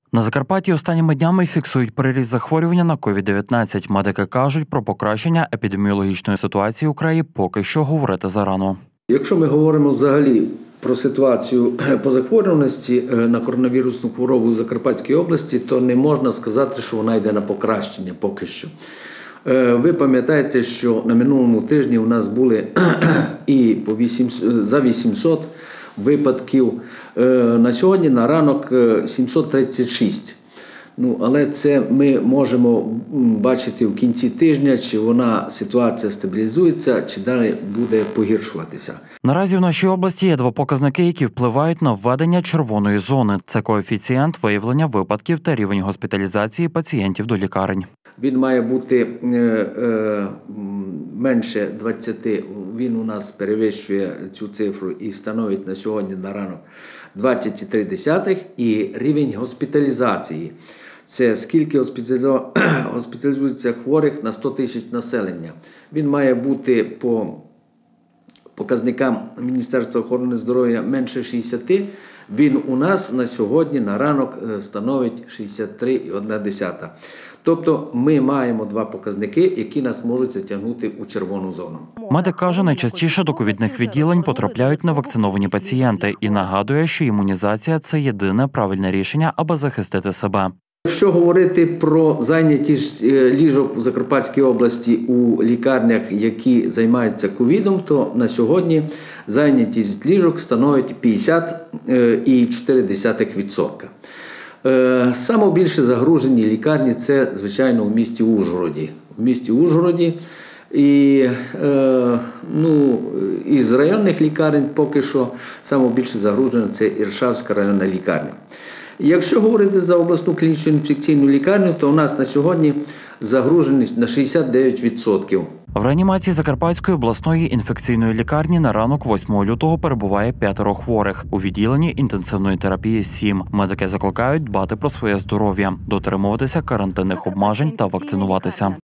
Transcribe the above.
На Закарпатті останніми днями фіксують приріст захворювання на COVID-19. Медики кажуть, про покращення епідеміологічної ситуації у краї поки що говорити зарано. Якщо ми говоримо взагалі про ситуацію по захворюваності на коронавірусну хворобу в Закарпатській області, то не можна сказати, що вона йде на покращення поки що. Ви пам'ятаєте, що на минулому тижні у нас були і за 800 випадків. На сьогодні, на ранок, 736. Але це ми можемо бачити в кінці тижня, чи ситуація стабілізується, чи далі буде погіршуватися. Наразі в нашій області є два показники, які впливають на введення червоної зони. Це коефіцієнт виявлення випадків та рівень госпіталізації пацієнтів до лікарень. Він має бути менше 20, він у нас перевищує цю цифру і становить на сьогодні на ранок 20,3, і рівень госпіталізації. Це скільки госпіталізується хворих на 100 тисяч населення. Він має бути по показникам Міністерства охорони здоров'я менше 60. Він у нас на сьогодні на ранок становить 63,1. Тобто ми маємо два показники, які нас можуть затягнути у червону зону. Медик каже, найчастіше до ковідних відділень потрапляють невакциновані пацієнти і нагадує, що імунізація – це єдине правильне рішення, аби захистити себе. Якщо говорити про зайнятість ліжок у Закарпатській області у лікарнях, які займаються ковідом, то на сьогодні зайнятість ліжок становить 50,4%. Саме більше загружені лікарні – це, звичайно, у місті Ужгороді. В місті Ужгороді із районних лікарень поки що саме більше загружена – це Іршавська районна лікарня. Якщо говорити за обласну клінічну інфекційну лікарню, то у нас на сьогодні загруженість на 69%. В реанімації Закарпатської обласної інфекційної лікарні на ранок 8 лютого перебуває 5 хворих. У відділенні інтенсивної терапії 7. Медики закликають дбати про своє здоров'я, дотримуватися карантинних обмежень та вакцинуватися.